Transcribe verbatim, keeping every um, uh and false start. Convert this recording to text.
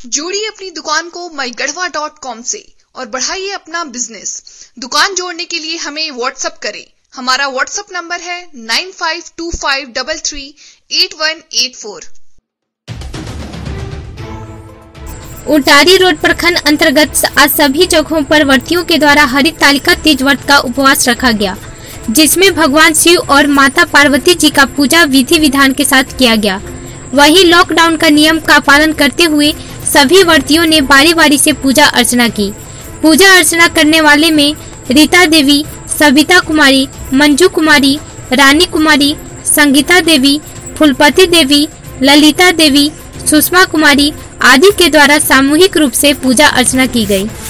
जोड़िए अपनी दुकान को माई गढ़वा डॉट कॉम से और बढ़ाइए अपना बिजनेस। दुकान जोड़ने के लिए हमें व्हाट्सएप करें। हमारा व्हाट्सएप नंबर है nine five two five double three eight one eight four. Untari road प्रखंड अंतर्गत आज सभी जगहों पर व्रतियों के द्वारा हरित तालिका तीज व्रत का उपवास रखा गया, जिसमें भगवान शिव और माता पार्वती जी का पूजा विधि विधान के साथ किया गया। वहीं लॉकडाउन का नियम का पालन करते हुए सभी व्रतियों ने बारी बारी से पूजा अर्चना की। पूजा अर्चना करने वाले में रीता देवी, सविता कुमारी, मंजू कुमारी, रानी कुमारी, संगीता देवी, फुलपति देवी, ललिता देवी, सुषमा कुमारी आदि के द्वारा सामूहिक रूप से पूजा अर्चना की गई।